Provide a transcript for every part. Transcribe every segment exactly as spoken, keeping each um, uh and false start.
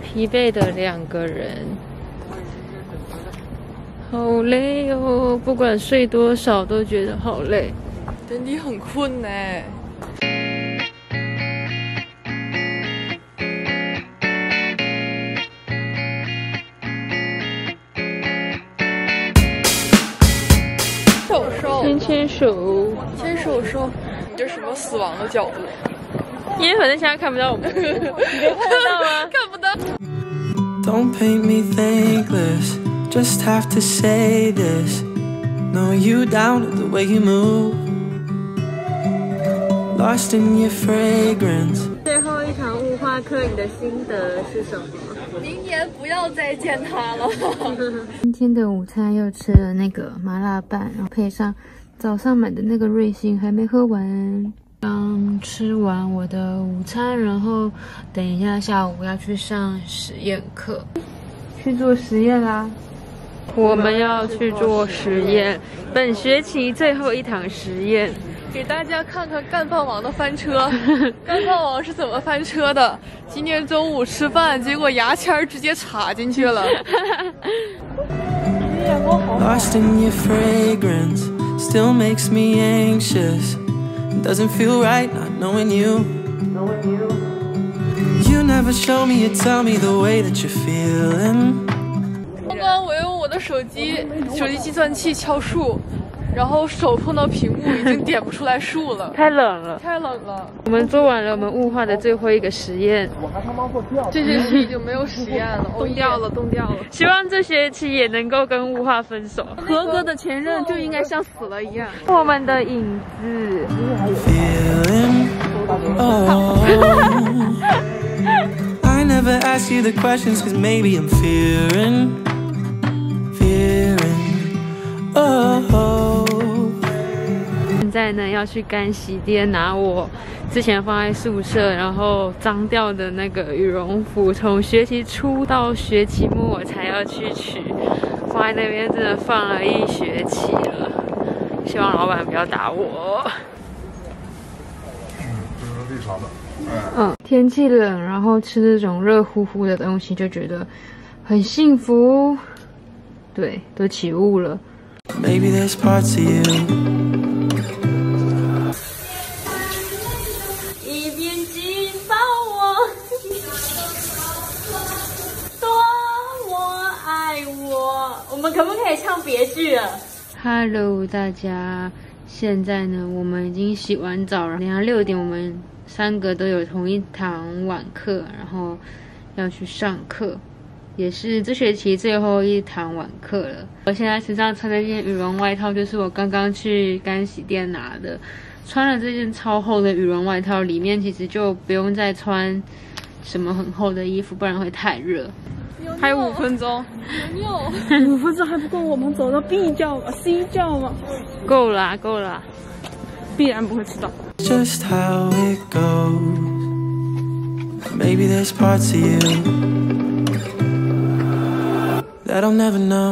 疲惫的两个人，好累哦！不管睡多少，都觉得好累。 真的很困呢。手手， 牵牵手， 牵手手，你这什么死亡的角度？ 因为反正现在看不到我们，你能看得到吗？ 看不到。 Don't paint me thankless, just have to say this. Know you down with the way you move, lost in your fragrance. 最后一堂物化课，你的心得是什么？ 明年不要再见他了。 今天的午餐又吃了那个麻辣拌，然后配上早上买的那个瑞幸，还没喝完。刚吃完我的午餐，然后等一下下午要去上实验课，去做实验啦。我们要去做实验，本学期最后一堂实验， 给大家看看干饭王的翻车。干饭王是怎么翻车的？今天中午吃饭，结果牙签直接插进去了。 Lost in your fragrance, still makes me anxious. Doesn't feel right not knowing you. You never show me or tell me the way that you're feeling. 刚刚我用我的手机手机计算器敲数，然后手碰到屏幕已经点不出来数了。 太冷了， 太冷了。 我们做完了我们物化的最后一个实验， 这学期已经没有实验了，冻掉了，冻掉了。 希望这学期也能够跟物化分手。 合格的前任就应该像死了一样。 我们的影子。 Feeling, oh. I never ask you the questions cause maybe I'm fearing, fearing, oh. 现在呢要去干洗店拿我之前放在宿舍然后脏掉的那个羽绒服，从学期初到学期末才要去取，放在那边真的放了一学期了，希望老板不要打我。嗯，天气冷，然后吃这种热乎乎的东西就觉得很幸福，对，都起雾了。 Maybe there's parts of you. 一边紧抱我，多么爱我。我们可不可以唱别句了 ？Hello， 大家，现在呢，我们已经洗完澡了。等一下六点，我们三个都有同一堂晚课，然后要去上课，也是这学期最后一堂晚课了。我现在身上穿的这件羽绒外套，就是我刚刚去干洗店拿的。穿了这件超厚的羽绒外套，里面其实就不用再穿什么很厚的衣服，不然会太热。 还有五分钟， 五分钟还不够，我们走到 B 教吧 ，C 教吧。 够了，够了， 必然不会迟到。 Just how it goes. Maybe there's parts of you that I'll never know.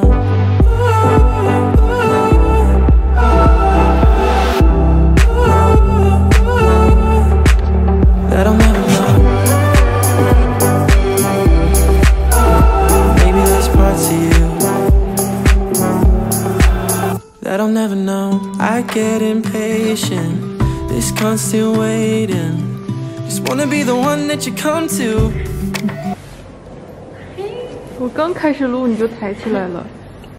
That I'll never know. Maybe there's parts of you that I'll never know. I get impatient. This constant waiting, just wanna be the one that you come to. 我刚开始录你就抬起来了。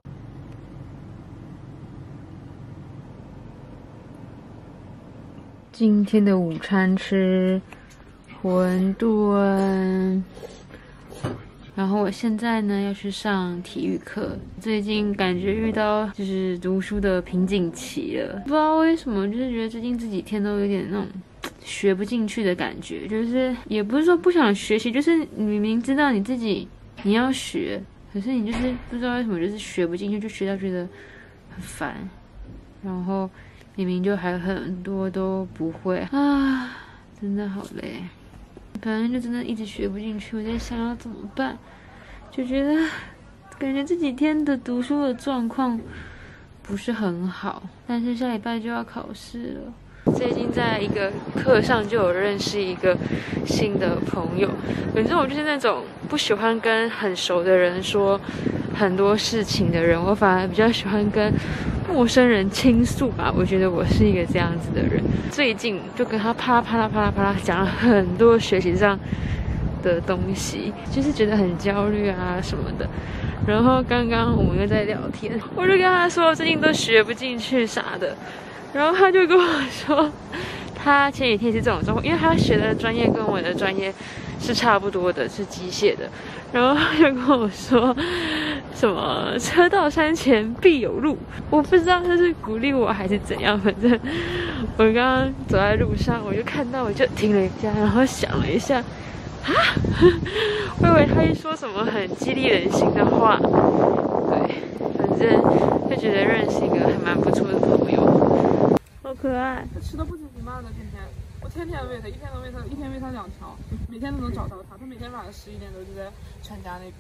今天的午餐吃馄饨，然后我现在呢要去上体育课。最近感觉遇到就是读书的瓶颈期了，不知道为什么，就是觉得最近这几天都有点那种学不进去的感觉，就是也不是说不想学习，就是你明明知道你自己你要学，可是你就是不知道为什么就是学不进去，就学到觉得很烦，然后明明就还很多都不会啊，真的好累。反正就真的一直学不进去，我在想要怎么办，就觉得感觉这几天的读书的状况不是很好，但是下礼拜就要考试了， 最近在一个课上就有认识一个新的朋友，反正我就是那种不喜欢跟很熟的人说很多事情的人，我反而比较喜欢跟陌生人倾诉吧。我觉得我是一个这样子的人。最近就跟他啪啦啪啦啪啦啪啦讲了很多学习上的东西，就是觉得很焦虑啊什么的。然后刚刚我们又在聊天，我就跟他说最近都学不进去啥的，然后他就跟我说，他前几天是这种状况，因为他学的专业跟我的专业是差不多的，是机械的。然后他就跟我说，什么车到山前必有路，我不知道他是鼓励我还是怎样。反正我刚刚走在路上，我就看到，我就停了一下，然后想了一下。啊，我以为他会说什么很激励人心的话，对，反正就觉得认识一个还蛮不错的朋友，好可爱。 他吃的不紧不慢的，天天，我天天喂他，一天都喂他，一天喂他两条，每天都能找到他。他每天晚上十一点多就在全家那边。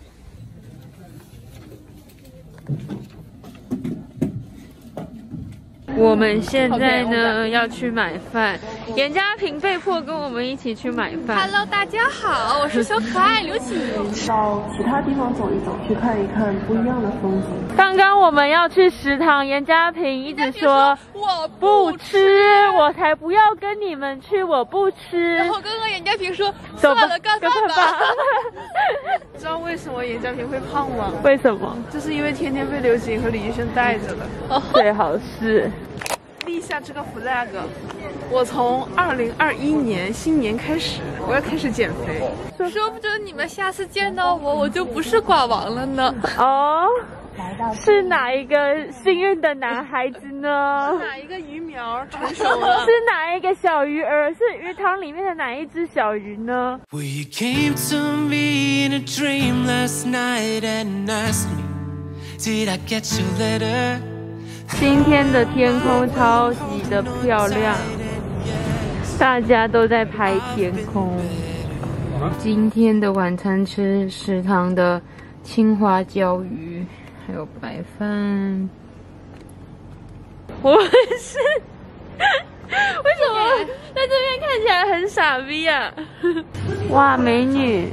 我们现在呢要去买饭，严家平被迫跟我们一起去买饭。 Hello， 大家好，我是小可爱刘启。 到其他地方走一走，去看一看不一样的风景。 刚刚我们要去食堂，严家平一直说我不吃，我才不要跟你们去，我不吃。 然后刚刚严家平说走吧， 算了，干饭吧。 知道为什么严家平会胖吗？ 为什么？ 就是因为天天被刘瑾和李医生带着的。 最好是。 立下这个 flag， 我从二零二一年新年开始，我要开始减肥。 说不准你们下次见到我，我就不是寡王了呢。 哦，是哪一个幸运的男孩子呢？ 哪一个鱼苗成熟了？ 是哪一个小鱼儿？是鱼塘里面的哪一只小鱼呢 Well, you came to me in a dream last night and asked me, did I get your letter? 今天的天空超级的漂亮，大家都在拍天空。今天的晚餐吃食堂的青花椒鱼，还有白饭。我是为什么在这边看起来很傻逼啊？哇，美女！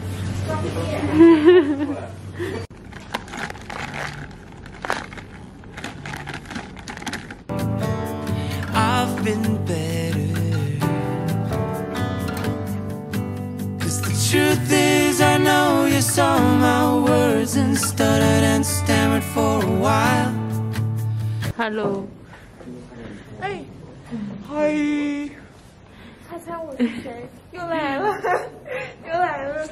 I've been better, 'cause the truth is I know you saw my words and stuttered and stammered for a while. Hello， 哎，嗨，猜猜我是谁？又来了，又来了。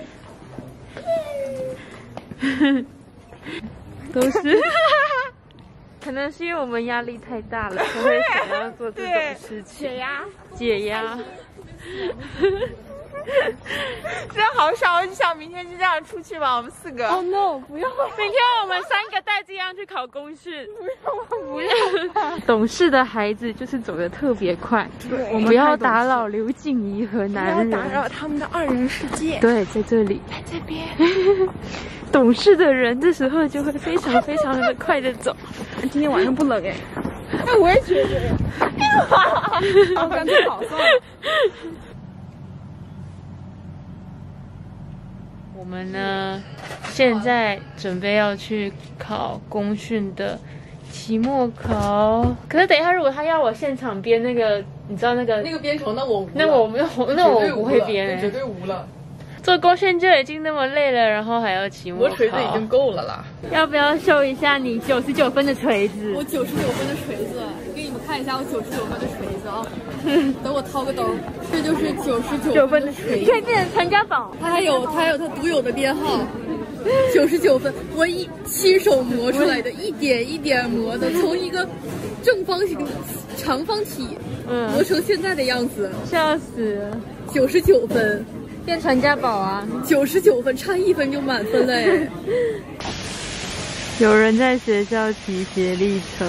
都是。可能是因为我们压力太大了，才会想要做这种事情。解压，解压。 真的好傻，我就想明天就这样出去吧，我们四个。 Oh no！ 不要！明天我们三个带这样去考公训。不要！不要！懂事的孩子就是走得特别快，我们不要打扰刘静怡和男人， 不要打扰他们的二人世界。 对，在这里， 在这边。 懂事的人这时候就会非常非常的快的走。 今天晚上不冷哎。哎，我也觉得。我干脆跑算了。 我们呢，现在准备要去考公训的期末考。可是等一下，如果他要我现场编那个，你知道那个那个编程，那我无了那我没有，那我不会编、欸， 绝对无了。 做公训就已经那么累了，然后还要期末考， 我锤子已经够了啦。 要不要秀一下你九十九分的锤子？ 我九十九分的锤子，给你们看一下我九十九分的锤子啊！等我掏个兜，这就是九十九分的锤子， 可以变成传家宝。 它还有它还有它独有的编号，九十九分，我一亲手磨出来的，一点一点磨的，从一个正方形长方体，嗯，磨成现在的样子， 笑死了！ 九十九分。 变传家宝啊！ 九十九分，差一分就满分了哎！ 有人在学校骑协力车。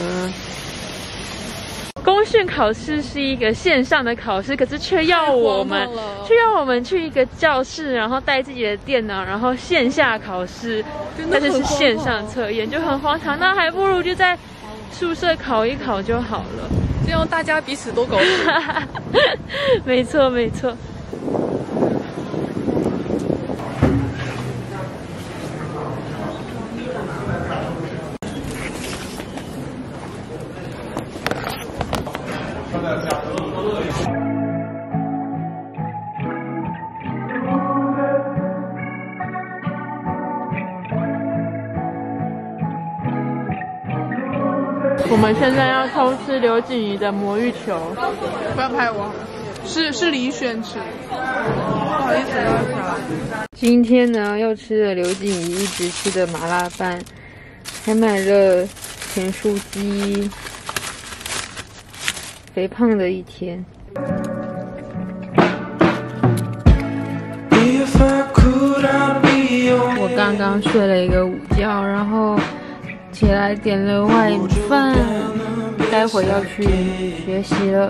公训考试是一个线上的考试，可是却要我们却要我们去一个教室，然后带自己的电脑，然后线下考试，但是是线上测验，就很荒唐。那还不如就在宿舍考一考就好了。 这样大家彼此都高兴。 没错，没错。我们现在要偷吃刘锦怡的魔芋球， 不要拍我，是是李轩吃，不好意思，不好意思。 今天呢，又吃了刘锦怡一直吃的麻辣饭，还买了甜酥鸡，肥胖的一天。我刚刚睡了一个午觉，然后起来点了外饭，待会要去学习了。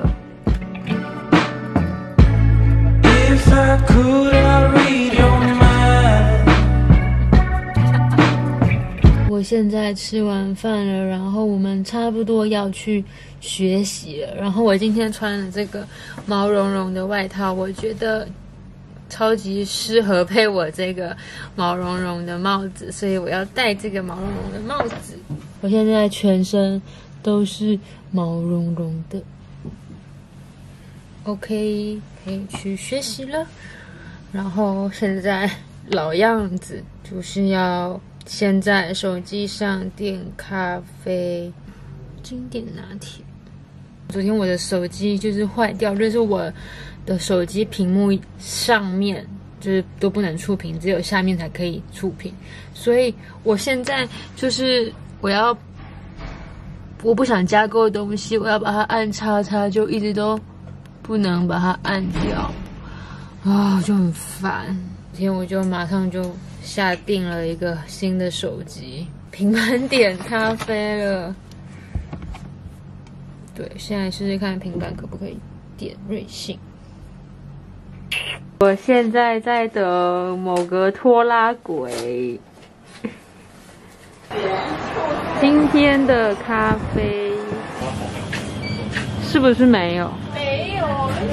我现在吃完饭了，然后我们差不多要去学习了。然后我今天穿了这个毛茸茸的外套，我觉得超级适合配我这个毛茸茸的帽子，所以我要戴这个毛茸茸的帽子。我现在全身都是毛茸茸的。OK， 可以去学习了。然后现在老样子，就是要先在手机上点咖啡，经典拿铁。昨天我的手机就是坏掉，就是我的手机屏幕上面就是都不能触屏，只有下面才可以触屏。所以我现在就是我要，我不想加购东西，我要把它按叉叉，就一直都不能把它按掉，啊、哦，就很烦。今天我就马上就下定了一个新的手机，平板点咖啡了。对，现在试试看平板可不可以点瑞幸。我现在在等某个拖拉轨。今天的咖啡是不是没有？ 没有。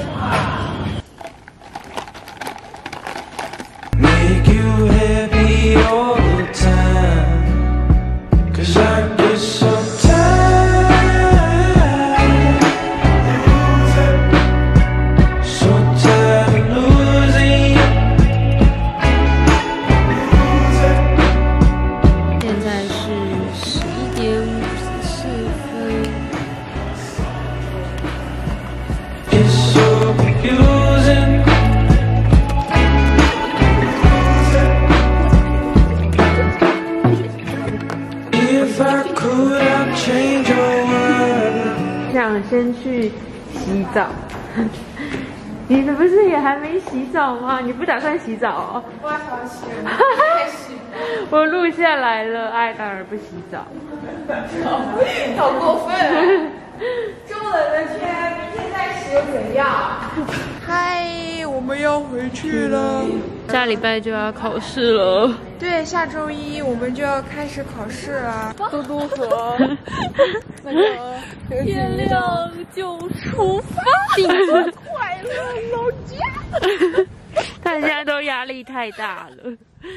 Make you happy all the time, 'cause I get so tired, so tired of losing. 现在是十一点五十四分。 It's so confusing. If I could, I'd change your world. 想先去洗澡。你不是也还没洗澡吗？你不打算洗澡哦？ 我要洗了， 我录下来了，艾达尔不洗澡。 好过分！这么冷的天，明天再洗又怎样？嗨，我们要回去了。 下礼拜就要考试了。 对，下周一我们就要开始考试了。嘟嘟和那个天亮就出发，快乐老家。 大家都压力太大了。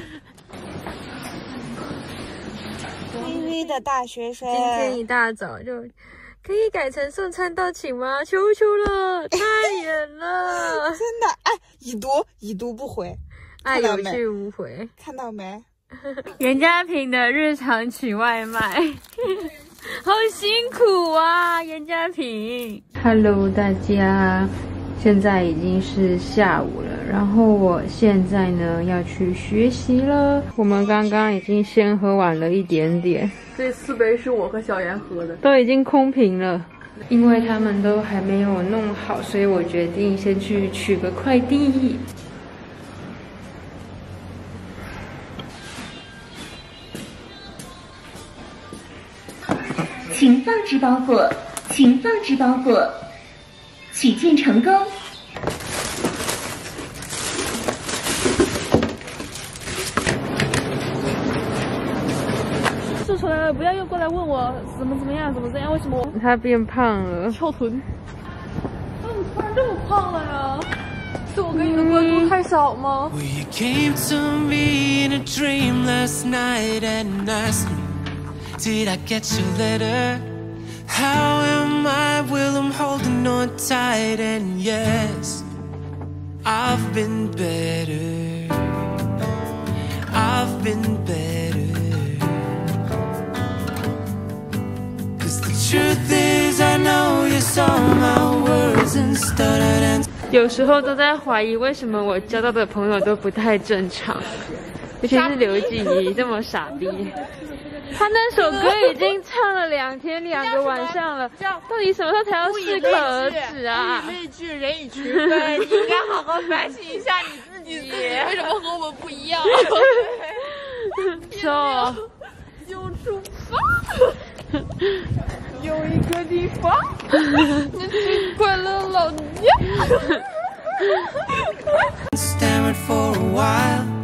微微的大学生， 今天一大早就可以改成送餐到寝吗？求求了，太远了。 真的，哎，已读已读不回， 爱有去无回， 看到没？ 袁家平的日常取外卖，好辛苦啊，袁家平。Hello， 大家，现在已经是下午了，然后我现在呢要去学习了。我们刚刚已经先喝完了一点点， 这四杯是我和小妍喝的， 都已经空瓶了。因为他们都还没有弄好，所以我决定先去取个快递。 请放置包裹，请放置包裹，取件成功。 做出来了，不要又过来问我怎么怎么样，怎么怎样，为什么我他变胖了， 翘臀？怎么突然这么胖了呀？是我给你的关注太少吗？ Well, you came to me in a dream last night and asked me, did I get your letter? How am I? Well, I'm holding on tight, and yes, I've been better. I've been better. 'Cause the truth is, I know you saw my words and stuttered and. 有时候都在怀疑为什么我交到的朋友都不太正常，尤其是刘锦怡这么傻逼。他那首歌已经唱了两天两个晚上了，到底什么时候才要适可而止啊？ 物以类聚，人以群分，你应该好好反省一下你自己，你自己为什么和我们不一样？ 说， 就出发。有一个地方，你去快乐老家。 Stammered for a while.